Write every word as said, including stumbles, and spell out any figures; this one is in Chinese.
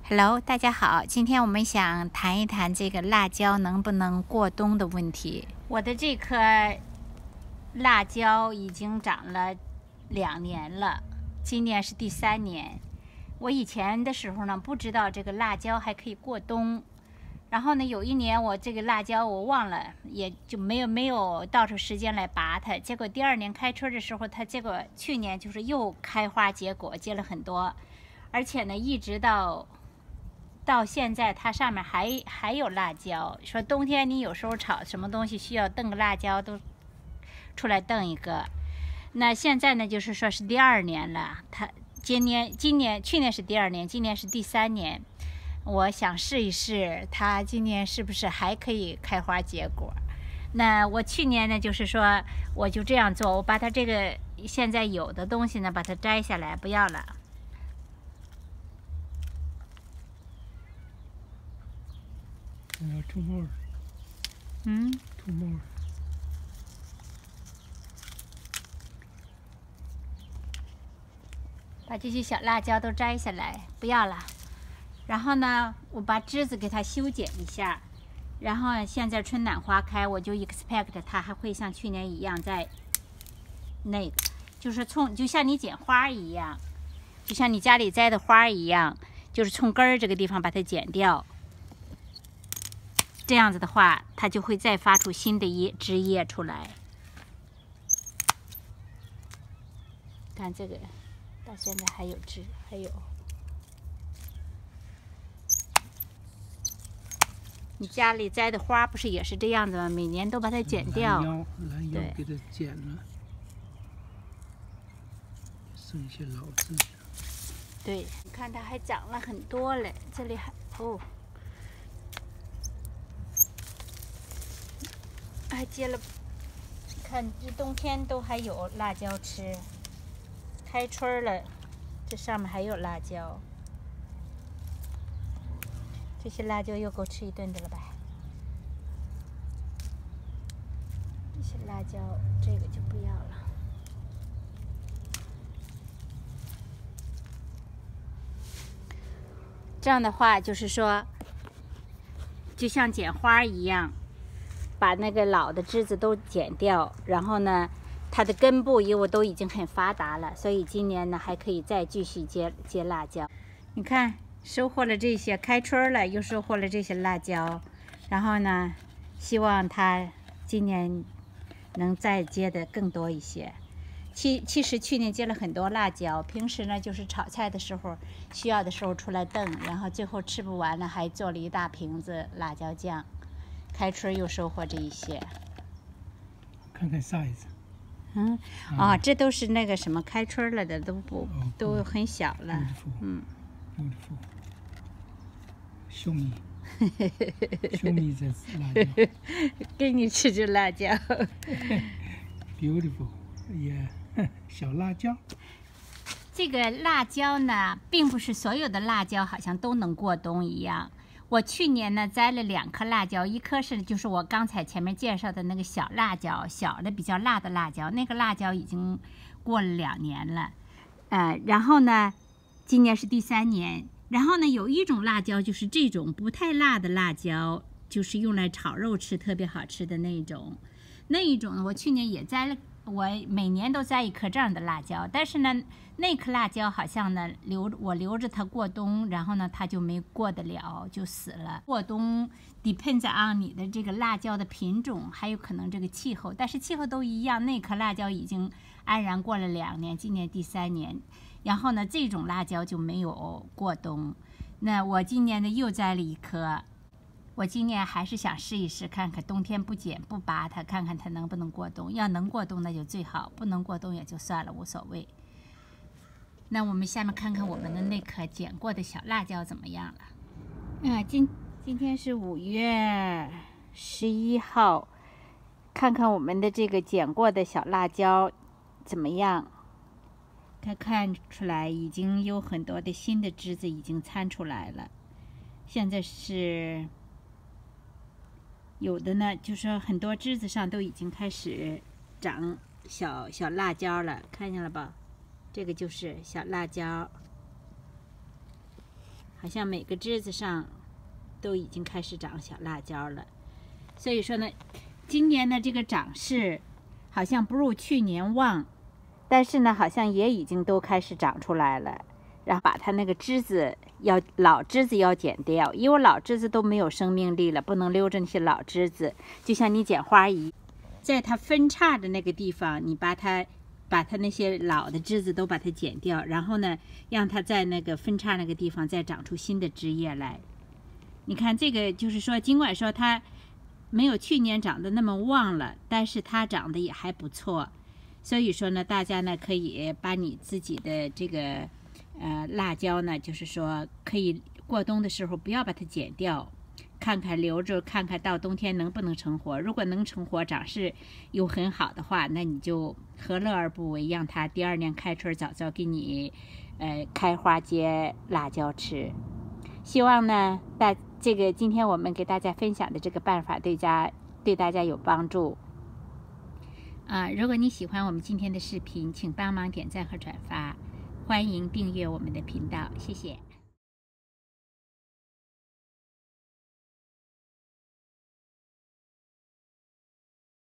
Hello， 大家好，今天我们想谈一谈这个辣椒能不能过冬的问题。我的这颗辣椒已经长了两年了，今年是第三年。我以前的时候呢，不知道这个辣椒还可以过冬。然后呢，有一年我这个辣椒我忘了，也就没有没有到出时间来拔它。结果第二年开春的时候，它结果去年就是又开花结果，结了很多，而且呢，一直到。到现在它上面还还有辣椒，说冬天你有时候炒什么东西需要炖个辣椒，都出来炖一个。那现在呢，就是说是第二年了，它今年今年去年是第二年，今年是第三年。我想试一试，它今年是不是还可以开花结果？那我去年呢，就是说我就这样做，我把它这个现在有的东西呢，把它摘下来，不要了。 Uh, two more. 嗯 Two more. 把这些小辣椒都摘下来，不要了。然后呢，我把枝子给它修剪一下。然后现在春暖花开，我就 expect 它还会像去年一样在那个，就是从就像你剪花一样，就像你家里栽的花一样，就是从根儿这个地方把它剪掉。这样子的话，它就会再发出新的叶枝叶出来。看这个，到现在还有枝，还有。你家里栽的花不是也是这样子吗？每年都把它剪掉。 拦腰，拦腰给它剪了，剩下老枝。 对，你看它还长了很多嘞，这里还哦。还结了，看这冬天都还有辣椒吃，开春了，这上面还有辣椒，这些辣椒又够吃一顿的了吧？这些辣椒，这个就不要了。这样的话，就是说，就像剪花一样。把那个老的枝子都剪掉，然后呢，它的根部因为都已经很发达了，所以今年呢还可以再继续结结辣椒。你看，收获了这些，开春了，又收获了这些辣椒，然后呢，希望它今年能再结的更多一些。其其实去年结了很多辣椒，平时呢就是炒菜的时候需要的时候出来炖，然后最后吃不完了，还做了一大瓶子辣椒酱。开春又收获这一些， 看看 size。 嗯，啊、哦，这都是那个什么开春了的，都不、oh, 都很小了。 Beautiful. 嗯 Beautiful. Show me. Show me this 辣椒。 给你吃这辣椒。 Beautiful. Yeah. 小辣椒。 这个辣椒呢，并不是所有的辣椒好像都能过冬一样。我去年呢栽了两颗辣椒，一颗是就是我刚才前面介绍的那个小辣椒，小的比较辣的辣椒，那个辣椒已经过了两年了，呃，然后呢，今年是第三年，然后呢有一种辣椒就是这种不太辣的辣椒，就是用来炒肉吃特别好吃的那种，那一种我去年也栽了。我每年都栽一颗这样的辣椒，但是呢，那颗辣椒好像呢留我留着它过冬，然后呢它就没过得了，就死了。过冬 depends on 你的这个辣椒的品种，还有可能这个气候，但是气候都一样。那颗辣椒已经安然过了两年，今年第三年，然后呢这种辣椒就没有过冬。那我今年呢又栽了一颗。我今年还是想试一试，看看冬天不剪不拔它，看看它能不能过冬。要能过冬那就最好，不能过冬也就算了，无所谓。那我们下面看看我们的那颗剪过的小辣椒怎么样了。啊，今今天是五月十一号，看看我们的这个剪过的小辣椒怎么样？它看出来已经有很多的新的枝子已经参出来了。现在是。有的呢，就是很多枝子上都已经开始长小小辣椒了，看见了吧？这个就是小辣椒。 好像每个枝子上都已经开始长小辣椒了。所以说呢，今年的这个长势好像不如去年旺，但是呢，好像也已经都开始长出来了。然后把它那个枝子要老枝子要剪掉，因为老枝子都没有生命力了，不能留着那些老枝子。就像你剪花一，在它分叉的那个地方，你把它把它那些老的枝子都把它剪掉，然后呢，让它在那个分叉那个地方再长出新的枝叶来。你看这个，就是说，尽管说它没有去年长得那么旺了，但是它长得也还不错。所以说呢，大家呢可以把你自己的这个。呃，辣椒呢，就是说可以过冬的时候不要把它剪掉，看看留着，看看到冬天能不能成活。如果能成活，长势又很好的话，那你就何乐而不为，让它第二年开春早早给你，呃，开花结辣椒吃。希望呢，大这个今天我们给大家分享的这个办法对家对大家有帮助。啊、呃，如果你喜欢我们今天的视频，请帮忙点赞和转发。欢迎订阅我们的频道，谢谢。